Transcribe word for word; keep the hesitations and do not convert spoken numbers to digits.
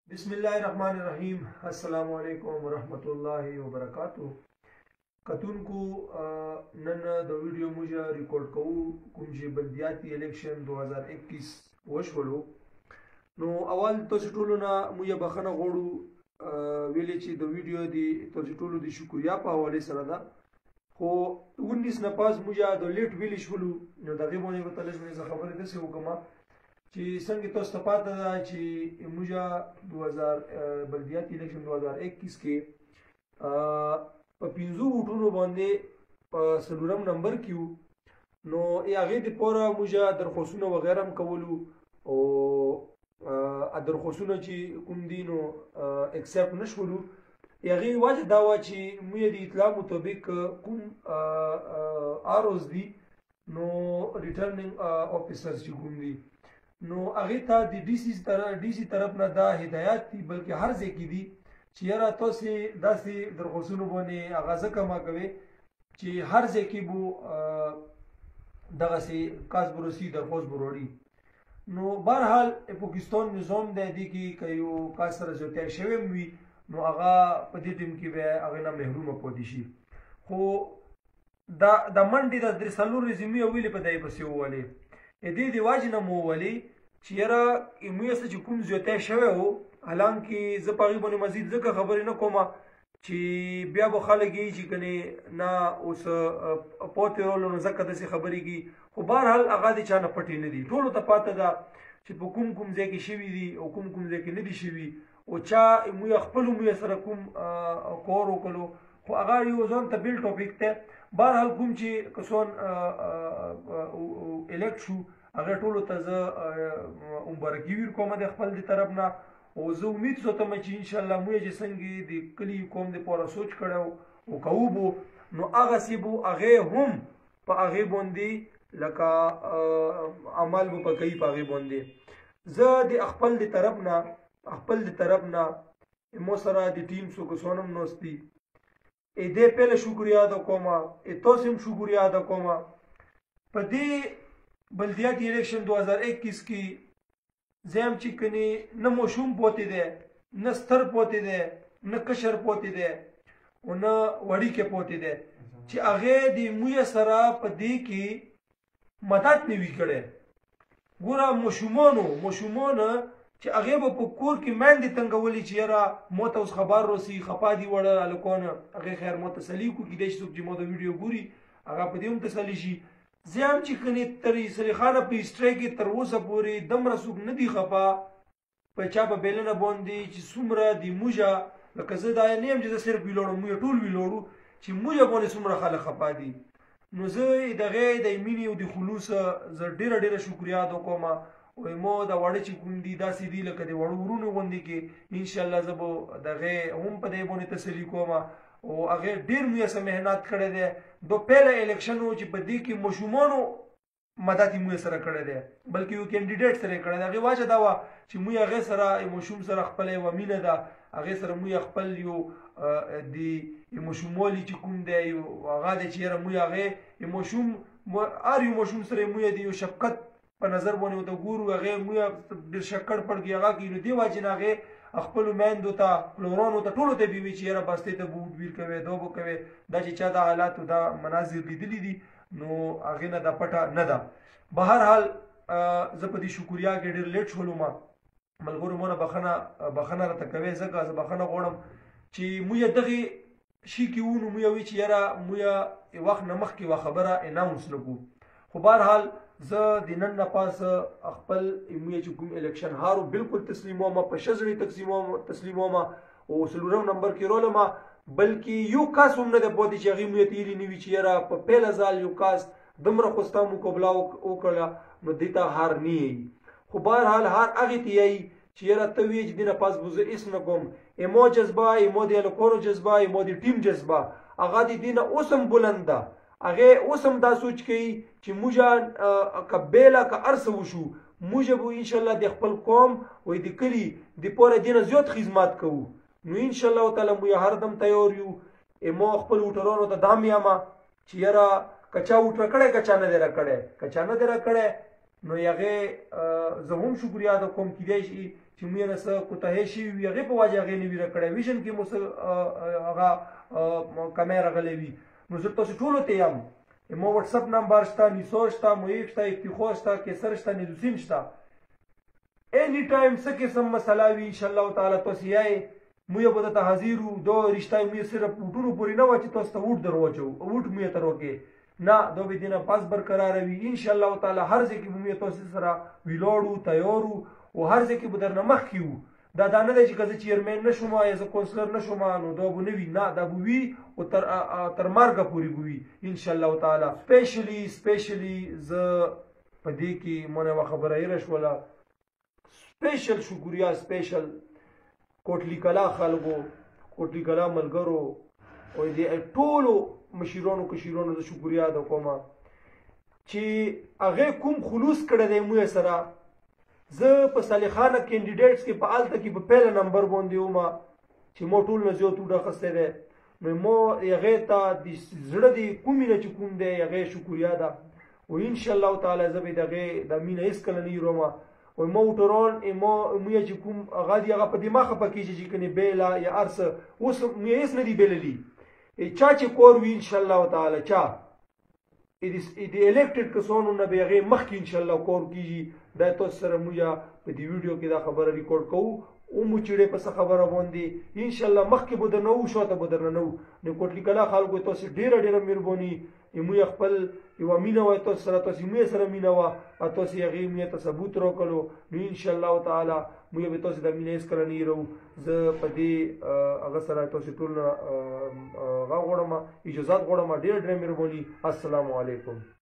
بسم الله الرحمن الرحیم. السلام علیکم ورحمۃ اللہ وبرکاتہ. کتونکو نن د ویډیو موږ ریکارډ کوو کوم چې بلدیاتي الیکشن دو هزار اکیس وشولو. نو اول تاسو ټولو نه موږ بخښنه غواړو ویلې چې د ویډیو دی تاسو ټولو د شکریا په حواله سره ده، خو اونیس نه پاس موږ د لیټ ویلې شولو. نو دغه باندې به تاسو مې خبرې داسې وکړم چې څنګه تاسو ته پاته ده چې موږ دو هزار بلدیاتي الیکشن دو هزار اکیس کې په پنځو ووټونو باندې په څلورم نمبر کې وو. نو هغې دپاره موږ درخواستونه وغیره هم کولو، او درخواستونه چې کوم دي نو اکسپټ نه شولو. هغې وجه دا وه چې موږ د اطلاع مطابق کوم آروز دي نو ریټرننګ آفیسرز چې کوم دي نو هغې ته د ډي سي ډي سي طرف نه دا هدایات دي، بلکې هر ځای کې دي چې یاره تاسې داسې درخواستونو باندې هغه ځکه ما کوئ چې هر ځای کې به دغسې کاس به رسي درخواست به راوړي. نو بهرحال پاکستان نظام دی، دې کې که یو کاس سره زیاتی شوی هم وي نو هغه په دې ټیم کې به هغې نه محرومه پاتې شي. خو دا د منډې د درې څلور ورځې مې ویلې په دې پسې وولې دې د واجې نه مو وولې چې یاره موږ سره چې کوم زیاتی شوی و، حالانکې زه په هغې باندې مزید ځکه خبرې نه کوم چې بیا به خلک یي چې کنې نه اوس پاتې رولو نو ځکه داسې خبرې کوي. خو بهرحال هغه د چا نه پټې نه دي، ټولو ته پاته ده چې په کوم کوم ځای کې شوي دي او کوم کوم ځای کې نه دي شوي، او چا موږ خپلو موږ سره کوم کار وکړو. خو هغه یو ځان ته بیل ټاپک دی. بهرحال کوم چې کسان الیکټ شو هغه ټولو ته زه مبارکي ورکوم د خپل د طرف نه، او زه امید ساتم چې انشاءالله موږ چې څنګه د کلي قوم دپاره سوچ کړی او کوو به نو هغسې به هغې هم په هغې باندې لکه عمل به په کوي په هغې باندې. زه د خپل د طرف نه خپل د طرف نه مو سره د ټیم څو کسان هم ناست دي، دې پهله شکریه ادا کوم، تاسو هم شکریه ادا کوم. په دې بلدیاتي الیکشن دو هزار اکیس کې زه هم چې کنې نه ماشوم پاتې دی، نه ستر پاتې دی، نه کشر پاتې دی، او نه وړیکی پاتې دی چې هغې د موږ سره په دې کې مدد نه وي کړی. ګوره ماشومانو ماشومان چې هغې به په کور کې میندې تنګولې چې یاره ما ته اوس خبر راسي خفا دي وړه هلکانه، هغې خیر ما تسلي کړو، کیدای شي څوک چې ما د ویډیو ګوري هغه په دې هم تسلي شي. زه هم چې کنې تر سریخانه په هسټرۍ کې تر اوسه پورې دومره څوک نه دي خفا په چا په بېلنه باندې چې څومره د موږه لکه زه دا نه یم چې زه صرف ویلوړم، موږ ټول ویلوړو چې موږ باندې څومره خلک خفا دي. نو زه د هغې د مینې او د خلوص زه ډېره ډېره شکریه ادا کوم. وایي ما دا واړه چې کوم دي داسې دي لکه د وړو ورونو غوندې کې انشاءالله زه به د هغې هم په دې باندې تسلي کوم، او هغې ډېر موږ سره محنت کړی دی. دو پهله الیکشن و چې په دې کې ماشومانو مدد یې موږ سره کړی دی، بلکې یو کینډیډیټ سره یې کړی دی. هغې وجه دا وه چې موږ هغې سره ماشوم سره خپله یوه مینه ده، هغې سره موږ خپل یو د ماشوموالي چې کوم دی یو هغه دی چې یاره موږ هغې ماشوم هر یو ماشوم سره موږ د یو شفقت په نظر باندې ورته ګورو، هغې موږ ډېر شکر پړکي هغه کوي. نو دې وجې نه هغې خپلو میندو ته پلورانو ته ټولو ته به وي چې یاره بس دې ته به ووټ ویر کوې دا به کوې، دا چې چا دا حالاتو دا مناظر لیدلي دي نو هغې نه دا پټه نه ده. بهرحال زه په دې شکریا کې ډېر لیټ شولم، ملګرو مونه بخښنه بخښنه راته کوې، ځکه زه بخښنه غواړم چې موږ دغې شي کې وو نو موږ وایي چې یاره موږ وخت نه مخکې یوه خبره اناونس نه کړو. خو بهرحال زه د نن نه پاس خپل موږ چې کوم الیکشن هارو بالکل تسلیموم، په ښه زړه تسلیموم، او څلورم نمبر کې رولم، بلکې یو کاس هم نه دی پاتې چې هغې موږ ته هیلې نه وي چې یاره په پیله ځل یو کاس دومره خو ستا مقابله وکړله نو دې ته هار نه یی. خو بهرحال هار هغې ته یی چې یاره ته وایې چې دې نه پاس به زه هېڅ نه کوم. اما جذبه اما د هلکانو جذبه اما د ټیم جذبه هغه د دې نه اوس هم بلند ده. هغې اوس هم دا سوچ کوي چې موږ که بیله که هر څه وشو موږ به انشاءالله د خپل قوم وایي د کلي دپاره دې نه زیات خدمت کوو. نو انشاءالله تعالی موږ هر دم تیار یو. ما خپل وټرانو ته دا هم یم چې یاره که چا وټ راکړی که چا نه دی راکړی، که چا نه دی راکړی نو هغې زه هم شکریا ادا کوم کیدای شي چې موږ نه څه کوتاهي شوي وي هغې په وجه هغې نه وي راکړی ویژن کې مو څه هغه کمی راغلی وي نو زه تاسو ټولو ته یم مو واتساپ نمبر شته نیسو شته محیب شته افتخار شته کیسر شته ندوسین شته اینی ټایم څه قسم مسله وي انشاءالله تعالی تاسو یایې موږ به درته حاضر وو دا رشته موږ صرف ووټونو پورې نه وه چې تاسو ته ووټ در واچوو ووټ موږ ته راکړې نه دا به دې نه پس برقراره وي انشاءالله تعالی هر ځای کې به موږ تاسو سره ولاړو تیار وو او هر ځای کې به درنه مخکې وو دا دا نه دی چې که زه چیرمین نه شوم یا زه کونسلر نه شوم نو دا به نه وي نه دا به وي او تر تر مرګه پورې به وي انشاءالله تعالی سپیشلی سپیشلی زه په دې کې مونه یوه خبره هیره شوله سپیشل شکریا سپیشل کوټلی کلا خلکو کوټلی کلا ملګرو او دې ټولو مشیرانو کشیرانو زه شکریا ادا کوم چې هغې کوم خلوص کړی دی موږ سره زه په صالحانه کینډیډیټس کې په هلته کې په پیله نمبر باندې وم چې ما ټول نه زیات وډ اخیستی دی نو ما هغې ته د زړه د کومې نه چې کوم دی هغې شکریا ده او انشاءالله تعالی زه به د هغې د مینه هېڅکله نه هېروم او ما موټران ما موږ چې کوم هغه دي هغه په دماغه پکېږي چې کنې بیله یا هر څه اوس موږ هېڅ نه دي بیللي چا چې کور وي انشاءالله تعالی چا د الیکټډ کسانو نه به هغې مخکې انشاءالله کور کېږي دا تاسو سره موږ په دې ویډیو کې دا خبره ریکارډ کوو او مو چیړې په څه خبره باندې انشاءالله مخکې به درنه وو شاته به درنه نه وو نو کوټلي کلا خلکو تاسو ډېره ډېره مهرباني موږ خپل یوه مینه وه تاسو سره تاسو موږ سره مینه وه او تاسو هغې موږ ته ثبوت راکړو نو انشاءالله تعالی موږ به تاسو د مینه هېڅکله نه هېروو زه په دې هغه سره تاسو ټول نه هغه غواړم اجازات غواړم ډېره ډېره مهرباني السلام علیکم